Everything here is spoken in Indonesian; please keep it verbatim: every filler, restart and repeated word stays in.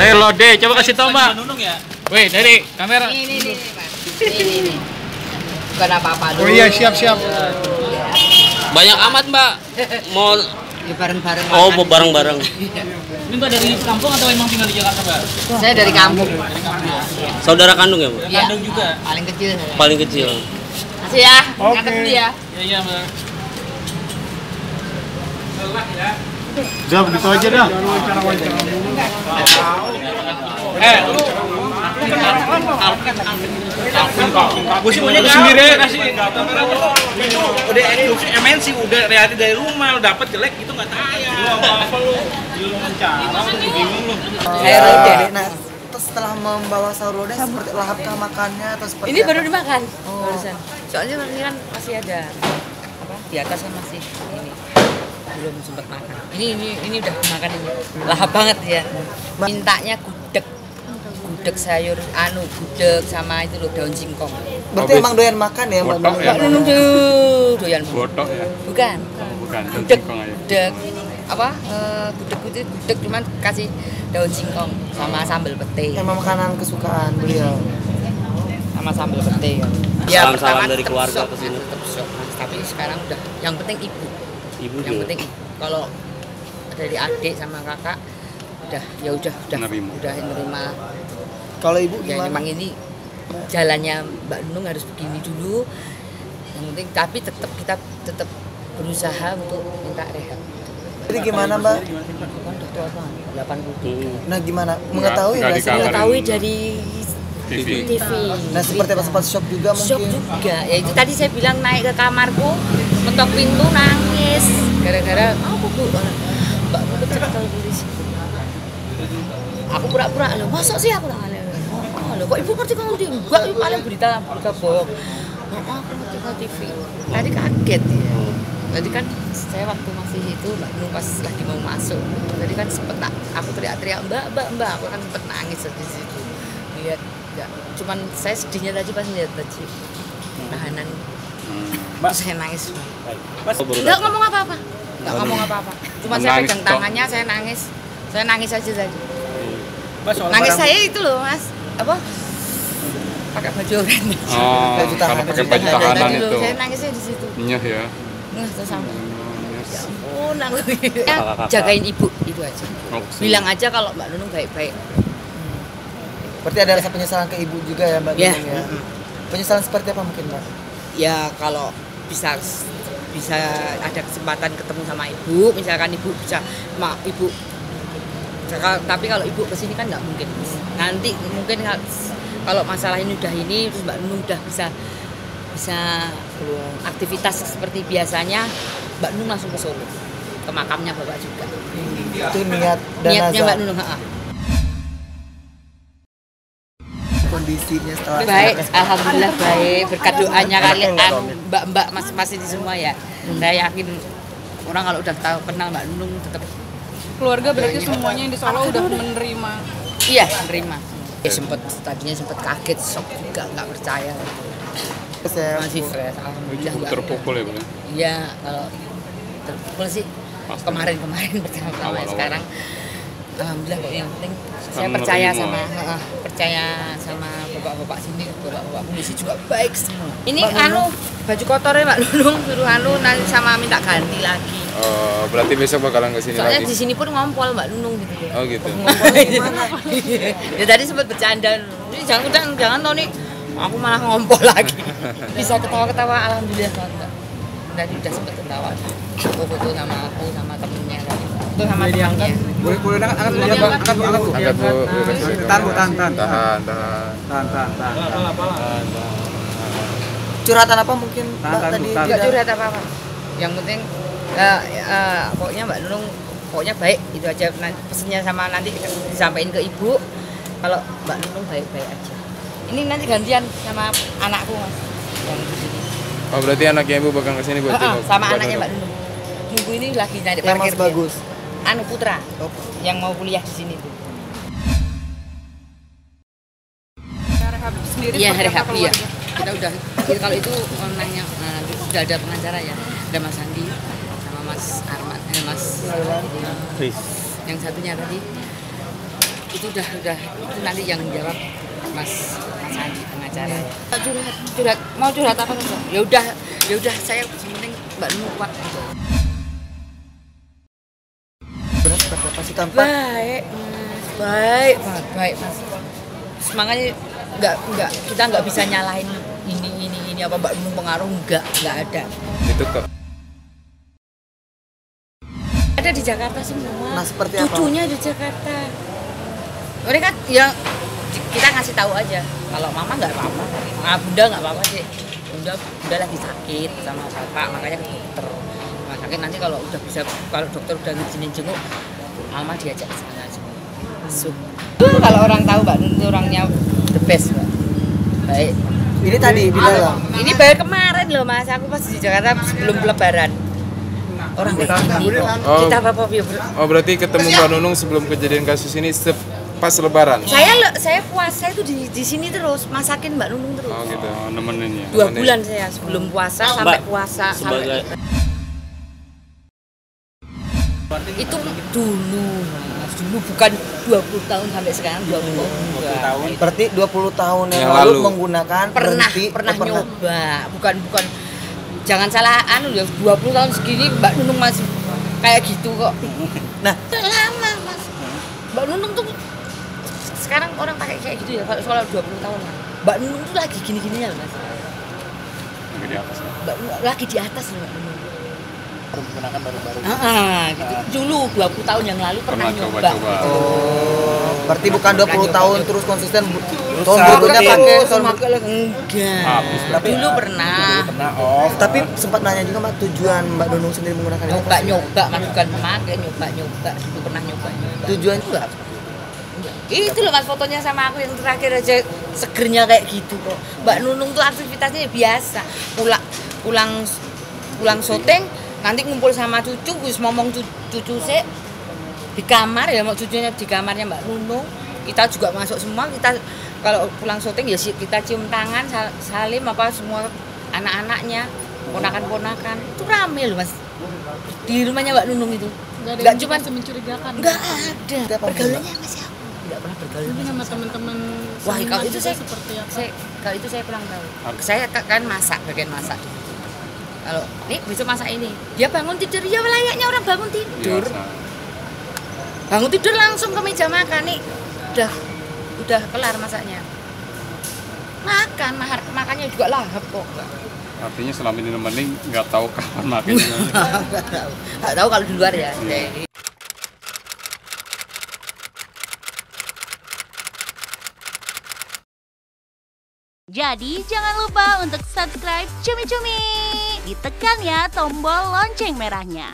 Lode, coba kasih tau Mbak. Ya? Wih, dari kamera. Ini, ini, ini, Mas. Ini, ini. Bukan apa-apa dulu. Oh iya, siap-siap. Banyak amat Mbak. Mau Ya bareng-bareng. oh mau bareng-bareng. Ini Mbak dari kampung atau emang tinggal di Jakarta Mbak? Saya dari kampung. Saudara kandung ya Mbak? Iya. Kandung juga. Paling kecil saya. Paling kecil. Makasih ya. Oke. Nganter dulu ya. Iya iya Mbak. Udah begitu aja dah. Eh, lu aku sih maunya sendiri kasih itu udah induksi M N C udah kreatif dari rumah lu dapat jelek gitu nggak tayang apa lu lu mencara bingung lu Saya Rode. Nah, terus setelah membawa sahur Rode seperti lahapkah makannya atau seperti Ini apa? baru dimakan. Oh. Barusan. Soalnya ini kan masih ada apa? Di atas kan masih ini. Belum sempat makan. Ini ini ini udah makan ini. Lahap banget ya. Mintanya gudeg. Gudeg sayur anu, gudeg sama itu loh daun singkong. Berarti emang doyan makan ya Mbak? Botok ya? Mbak Nunung tuh doyan. Botok ya? Bukan. Bukan, daun Gudeg. singkong aja. Gudeg apa? Eh, gudeg gudeg gudeg cuman kasih daun singkong sama sambal pete. Emang makanan kesukaan beliau. Sama sambal pete ya. Salam-salam dari tetep keluarga shock, ke sini. tetep shock, Mas. Tapi sekarang udah yang penting ibu. Ibu Yang juga. penting kalau dari adik sama kakak udah ya udah udah Nerima. udah nerima. Kalau ibu Ya gimana? memang ini jalannya Mbak Nunung harus begini dulu. Yang penting tapi tetap kita tetap berusaha untuk minta rehab. Jadi gimana Mbak? Kan udah tua banget, delapan puluh tiga. Hmm. Nah gimana? Mengetahui nggak nggak sih? dikabarin. Mengetahui dari T V. T V. Nah seperti apa, sempat shock juga Shock mungkin? juga. Ya itu tadi saya bilang naik ke kamarku, mentok pintu nangis. Gara-gara aku bu, Mbak Nunung cekel polisi. Aku pura-pura loh, masa sih aku tangannya? Oh, loh, kok ibu ngerti kalau di enggak, itu paling berita berita bohong. Oh, aku ngerti kalau T V. Tadi kaget ya. Tadi kan saya waktu masih itu Mbak Nunung pas lagi mau masuk. Tadi kan sempet tak, aku teriak-teriak Mbak, Mbak, Mbak. Aku kan sempet nangis di situ. Lihat, ya. Cuman saya sedihnya tadi pas lihat tadi tahanan. Mbak, saya nangis. Mas, Oh, baru Enggak datang. ngomong apa-apa. Enggak ngomong apa-apa. Cuma saya Menangis pegang toh. tangannya, saya nangis. Saya nangis aja tadi. Mas, soal Nangis barang- saya itu loh, Mas. Apa? Pakai baju oranye. Oh, Baju tahanan. kalau pakai baju tahanan Tadi loh, itu. saya nangisnya di situ. Nyeh ya. Nggak terus sama. Yes. Ya ampun, aku ya, Kakak-kakak. jagain ibu itu aja. Oh, Bilang aja kalau Mbak Nunung baik-baik. Berarti ada rasa penyesalan ke ibu juga ya Mbak Ya. Nunung ya? Penyesalan seperti apa mungkin Mbak? Ya kalau bisa bisa ada kesempatan ketemu sama ibu, misalkan ibu bisa, ma ibu. Caka- Tapi kalau ibu kesini kan nggak mungkin. Nanti mungkin kal- kalau masalah ini udah ini, terus Mbak Nunung udah bisa bisa aktivitas seperti biasanya, Mbak Nunung langsung ke Solo, ke makamnya bapak juga. Itu niat dan Niatnya nazar. Mbak Nunung. ha-ha. Kondisinya setelah Baik, alhamdulillah baik. Berkat doanya kalian, mbak-mbak masing-masing di semua ya. Saya yakin orang kalau udah tahu kenal Mbak Nunung tetap Keluarga berarti semuanya yang di Solo udah menerima. iya menerima. Ya sempet tadinya sempet kaget, shock juga, nggak percaya. saya Masih fresh, alhamdulillah. Cukup nggak- terpukul ya, Bang. Iya, kalau terpukul sih Pasti. kemarin-kemarin pertama-tama. Awal-awal. Sekarang alhamdulillah kok yang penting saya Sekarang percaya menerima. sama heeh, percaya sama bapak-bapak sini, bapak-bapak polisi juga baik semua. Ini Mbak anu baju kotornya Mbak Nunung suruh anu nanti sama minta ganti lagi. Oh, berarti besok bakalan ke sini Soalnya lagi. di sini pun ngompol Mbak Nunung gitu. Oh, gitu. Ya tadi sempat bercanda. Ini jangan jangan jangan tau nih. Aku malah ngompol lagi. Bisa ketawa-ketawa alhamdulillah enggak. Tadi udah sempat ketawa. Foto-foto sama aku sama temennya tadi. Itu sama temannya. Boleh boleh angkat angkat dulu ya, Pak. Angkat Bu, angkat Bu. Angkat, Bu. Tahan Bu, tahan tahan. Tahan, tahan. Tahan tahan tahan. curhatan apa mungkin Tahan, Mbak tahan, tadi? tahan. Enggak tidak- curhat apa-apa. Yang penting eh, eh, pokoknya Mbak Nunung pokoknya baik itu aja. Nanti pesennya sama nanti disampaikan ke ibu. Kalau Mbak Nunung baik-baik aja. Ini nanti gantian sama anakku Mas. Yang di sini. Oh, berarti anaknya Ibu bakal ke sini buat Heeh, jenguk sama Mbak anaknya Nunung. Mbak Nunung. Minggu ini lagi nyari Yang parkir. Mas bagus. Anu Putra Oh. yang mau kuliah di sini tuh. Rehab sendiri Iya, seperti apa rehab iya. keluarga? Kita udah jadi kalau itu onlinenya nah, sudah ada pengacara ya. Ada Mas Andi sama Mas Arman, eh, Mas Chris. yang satunya tadi itu udah udah itu nanti yang jawab Mas Mas Andi pengacara. Curhat, curhat, mau curhat apa enggak? Ya udah, ya udah saya penting Mbak Nunung kuat gitu. Benar seperti apa sih tampak? Baik, Mas. Baik, Mas. Baik, Mas. Semangatnya enggak enggak kita enggak bisa nyalahin ini ini ini apa Mbak Nunung pengaruh enggak, enggak ada. Itu kok. Ada di Jakarta semua. Nah, seperti apa? Cucunya di Jakarta. Mereka ya kita ngasih tahu aja kalau mama nggak apa-apa, ah, bunda nggak apa-apa sih, bunda bunda lagi sakit sama bapak makanya ke dokter. Nah, sakit nanti kalau udah bisa kalau dokter udah ngizinin jenguk, mama diajak ke sana semua. Masuk. Tuh kalau orang tahu Mbak Nunung orangnya the best, Mbak. Baik. Ini tadi di dalam. Ini baru kemarin loh Mas, aku pas di Jakarta sebelum Lebaran. Orang kayak gini kok. Oh. Kita apa-apa ya, Bro. Oh berarti ketemu Mbak Nunung sebelum kejadian kasus ini se- pas Lebaran. Saya le- saya puasa itu di di sini terus masakin Mbak Nunung terus. Oh gitu. Oh, nemenin ya. Dua nemenin. bulan saya sebelum puasa sampai Mbak, puasa sebagai sampai itu dulu Mas, dulu bukan dua puluh tahun sampai sekarang dua puluh tahun. Berarti dua puluh tahun yang, Yang lalu, lalu. menggunakan Pernah berhenti, pernah oh, nyoba, bukan bukan jangan salah anu ya dua puluh tahun segini Mbak Nunung masih kayak gitu kok. Nah, Udah lama Mas. Mbak Nunung tuh sekarang orang pakai kayak gitu ya kalau soal dua puluh tahun. Mbak Nunung tuh lagi gini-gininya loh Mas. Lagi di atas. Mbak Nunung lagi di atas loh Mbak Nunung. Menggunakan baru-baru. Ah, gitu. Dulu dua puluh tahun yang lalu pernah, Pernah nyoba. coba-coba. Gitu. oh, berarti bukan dua puluh Nyoba. tahun terus konsisten bu- tahun Rusak. berikutnya Terus, pakai tahun makanya enggak. Habis Tapi- dulu pernah Pernah off. tapi sempat nanya juga Mbak tujuan Mbak Nunung sendiri menggunakan itu apa nyoba sih? nyoba, mas bukan memakai nyoba nyoba. Dulu pernah nyoba nyoba. Tujuan itu apa? Itu loh mas fotonya sama aku yang terakhir aja segernya kayak gitu kok. Mbak Nunung tuh aktivitasnya biasa. Pulang pulang pulang syuting nanti ngumpul sama cucu, wis ngomong cu- cucu sih di kamar ya, mau cucunya di kamarnya Mbak Nunung. Kita juga masuk semua, kita kalau pulang syuting ya si- kita cium tangan, sal- salim apa semua anak-anaknya, ponakan-ponakan. Itu rame loh mas. Di rumahnya Mbak Nunung itu. Nggak ada Nggak yang cuma mencurigakan. nggak ada. Siapa Pergaulannya sama siapa? Nggak pernah bergaul. Tapi sama teman-teman Wah, seniman kalau itu juga saya, seperti apa? saya kalau itu saya kurang tahu. Saya ka- kan masak, bagian masak. Kalau nih besok masak ini, dia bangun tidur ya layaknya orang bangun tidur. Biasa. Bangun tidur langsung ke meja makan nih, udah udah kelar masaknya. Makan, mahar, makannya juga lahap kok. Artinya selama ini nemenin nggak tahu kapan makannya. Nggak tahu, nggak tahu kalau di luar ya. Iya. Jadi jangan lupa untuk subscribe Cumi Cumi. Ditekan ya tombol lonceng merahnya.